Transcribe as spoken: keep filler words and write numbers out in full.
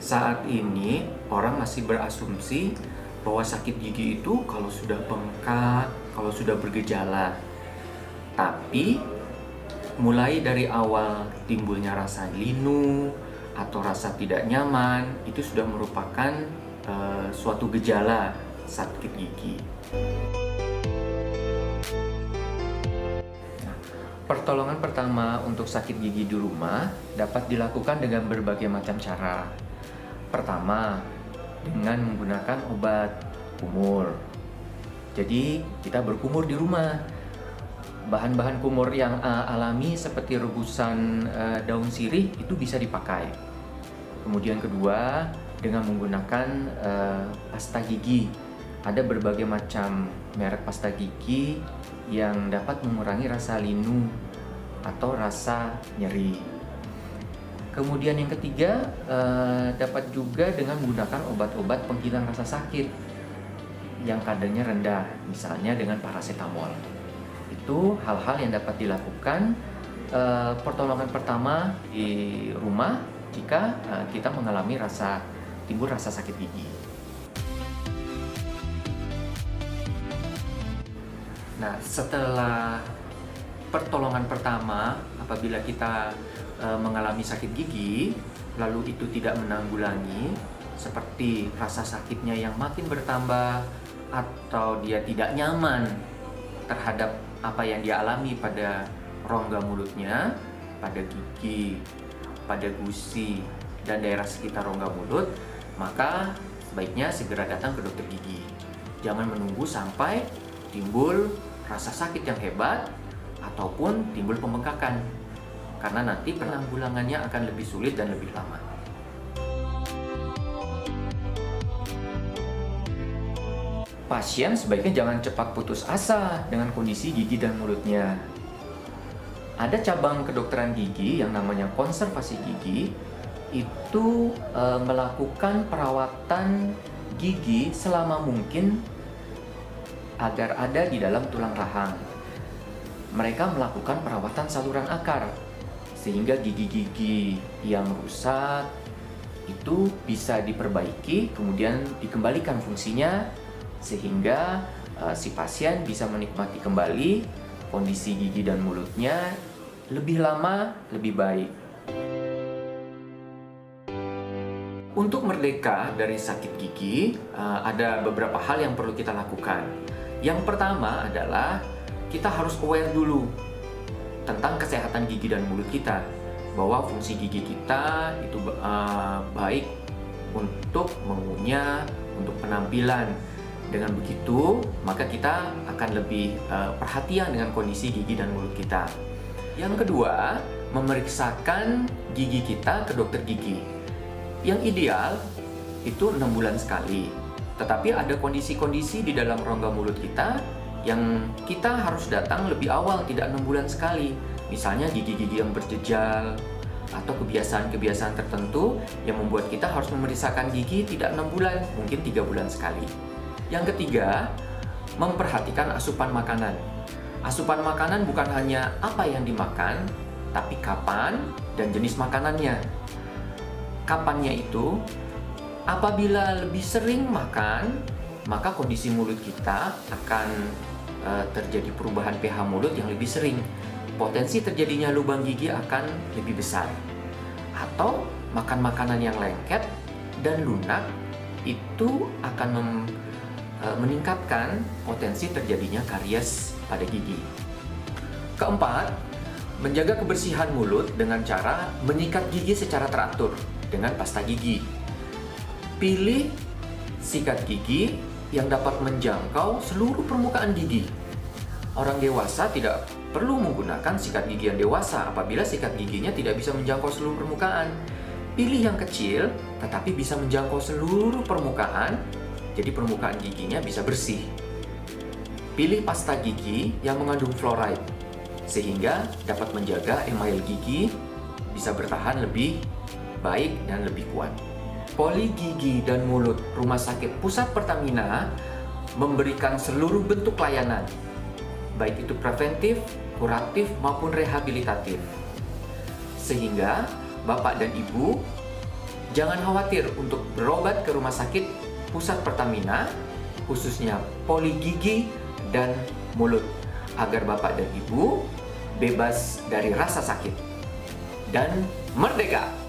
Saat ini orang masih berasumsi bahwa sakit gigi itu kalau sudah bengkak, kalau sudah bergejala. Tapi mulai dari awal timbulnya rasa linu atau rasa tidak nyaman, itu sudah merupakan uh, suatu gejala sakit gigi. Pertolongan pertama untuk sakit gigi di rumah dapat dilakukan dengan berbagai macam cara. Pertama, dengan menggunakan obat kumur. Jadi, kita berkumur di rumah. Bahan-bahan kumur yang uh, alami seperti rebusan uh, daun sirih itu bisa dipakai. Kemudian kedua, dengan menggunakan uh, pasta gigi. Ada berbagai macam merek pasta gigi yang dapat mengurangi rasa linu atau rasa nyeri. Kemudian yang ketiga, eh, dapat juga dengan menggunakan obat-obat penghilang rasa sakit yang kadarnya rendah, misalnya dengan paracetamol. Itu hal-hal yang dapat dilakukan eh, pertolongan pertama di rumah jika eh, kita mengalami rasa timbul rasa sakit gigi. Nah, setelah pertolongan pertama, apabila kita e, mengalami sakit gigi, lalu itu tidak menanggulangi, seperti rasa sakitnya yang makin bertambah, atau dia tidak nyaman terhadap apa yang dia alami pada rongga mulutnya, pada gigi, pada gusi, dan daerah sekitar rongga mulut, maka sebaiknya segera datang ke dokter gigi. Jangan menunggu sampai timbul rasa sakit yang hebat, ataupun timbul pembengkakan, karena nanti penanggulangannya akan lebih sulit dan lebih lama. Pasien sebaiknya jangan cepat putus asa dengan kondisi gigi dan mulutnya. Ada cabang kedokteran gigi yang namanya konservasi gigi, itu e, melakukan perawatan gigi selama mungkin agar ada di dalam tulang rahang. Mereka melakukan perawatan saluran akar sehingga gigi-gigi yang rusak itu bisa diperbaiki, kemudian dikembalikan fungsinya sehingga uh, si pasien bisa menikmati kembali kondisi gigi dan mulutnya lebih lama, lebih baik. Untuk merdeka dari sakit gigi, uh, ada beberapa hal yang perlu kita lakukan. Yang pertama adalah kita harus aware dulu tentang kesehatan gigi dan mulut kita, bahwa fungsi gigi kita itu uh, baik untuk mengunyah, untuk penampilan. Dengan begitu, maka kita akan lebih uh, perhatian dengan kondisi gigi dan mulut kita. Yang kedua, memeriksakan gigi kita ke dokter gigi. Yang ideal itu enam bulan sekali. Tetapi ada kondisi-kondisi di dalam rongga mulut kita yang kita harus datang lebih awal, tidak enam bulan sekali. Misalnya gigi-gigi yang berjejal atau kebiasaan-kebiasaan tertentu yang membuat kita harus memeriksakan gigi tidak enam bulan, mungkin tiga bulan sekali. Yang ketiga, memperhatikan asupan makanan. Asupan makanan bukan hanya apa yang dimakan, tapi kapan dan jenis makanannya. Kapannya itu, apabila lebih sering makan, maka kondisi mulut kita akan e, terjadi perubahan pH mulut yang lebih sering. Potensi terjadinya lubang gigi akan lebih besar. Atau makan makanan yang lengket dan lunak itu akan mem, e, meningkatkan potensi terjadinya karies pada gigi. Keempat, menjaga kebersihan mulut dengan cara menyikat gigi secara teratur dengan pasta gigi. Pilih sikat gigi yang dapat menjangkau seluruh permukaan gigi. Orang dewasa tidak perlu menggunakan sikat gigi yang dewasa apabila sikat giginya tidak bisa menjangkau seluruh permukaan. Pilih yang kecil tetapi bisa menjangkau seluruh permukaan, jadi permukaan giginya bisa bersih. Pilih pasta gigi yang mengandung fluoride sehingga dapat menjaga email gigi bisa bertahan lebih baik dan lebih kuat. Poli Gigi dan Mulut Rumah Sakit Pusat Pertamina memberikan seluruh bentuk layanan, baik itu preventif, kuratif, maupun rehabilitatif. Sehingga Bapak dan Ibu Jangan khawatir untuk berobat ke rumah sakit Pusat Pertamina, khususnya poli gigi dan mulut, agar Bapak dan Ibu bebas dari rasa sakit dan merdeka.